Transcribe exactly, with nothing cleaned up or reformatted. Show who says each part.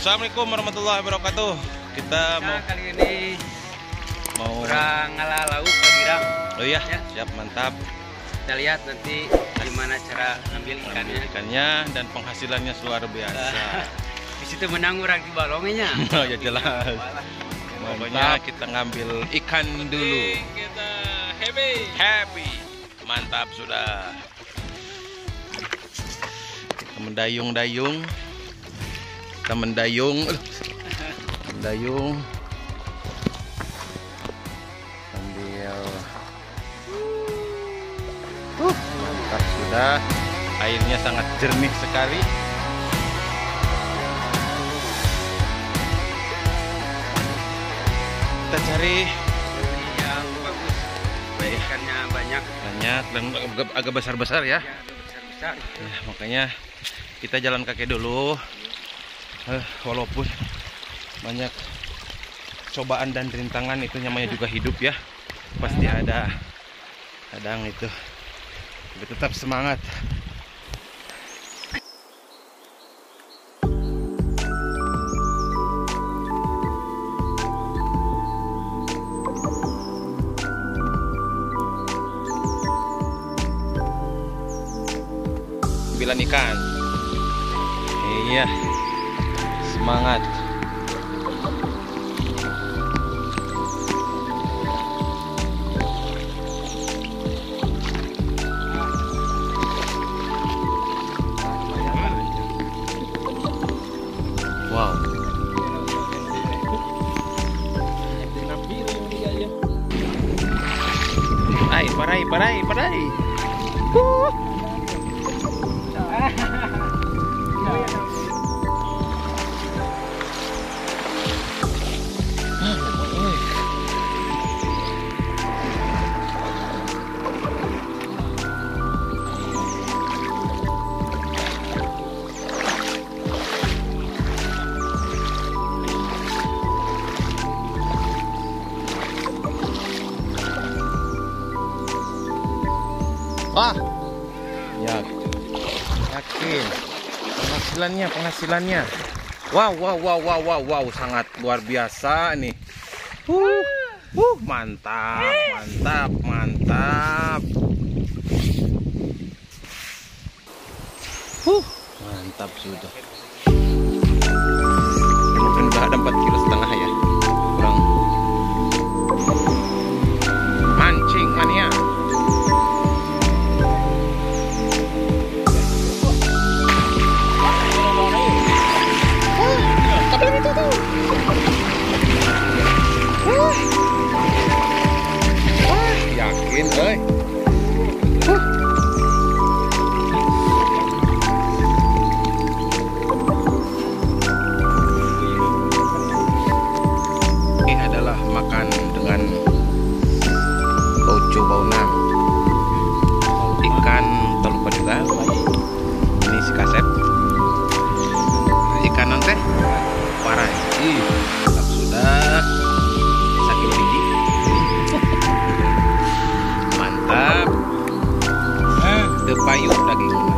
Speaker 1: Assalamualaikum warahmatullahi wabarakatuh. Kita
Speaker 2: Nah,
Speaker 1: mau
Speaker 2: kali ini
Speaker 1: mau
Speaker 2: kurang ngalah lauk ke Girang.
Speaker 1: Oh iya,
Speaker 2: Ya.
Speaker 1: siap, mantap.
Speaker 2: Kita lihat nanti gimana cara ngambil ikannya.
Speaker 1: Ikannya dan penghasilannya luar biasa.
Speaker 2: Di situ menang orang di balongnya.
Speaker 1: Oh ya jelas. Pokoknya kita ngambil ikan dulu.
Speaker 2: Kita happy.
Speaker 1: Happy. Mantap sudah. Kita mendayung-dayung. Kita mendayung. Mendayung. Sambil uh, mantap sudah. Airnya sangat jernih sekali. Kita cari
Speaker 2: Yang bagus. Ikannya banyak.
Speaker 1: banyak dan agak, agak besar-besar ya.
Speaker 2: Ya, besar-besar.
Speaker 1: Ya, makanya kita jalan kaki dulu. Eh, walaupun banyak cobaan dan rintangan, itu namanya juga hidup ya. Pasti ada kadang itu. Tapi tetap semangat. Sembilan ikan. Iya. Semangat. Wow. Ay, parai, parai, parai. Uh. Wah, ya, yakin penghasilannya, penghasilannya. Wow, wow, wow, wow, wow, wow, sangat luar biasa nih. Uh, uh, mantap, mantap, mantap. Uh, mantap sudah. Mungkin udah ada empat kilo setengah ya, kurang. Mancing mania. Yakin, ơi. Ini adalah makan dengan ojo baunang, ikan terlupa juga. Ini si kasep, ikan nonte, parai. Ih, sudah sakit biji. Mantap. Depayu daging.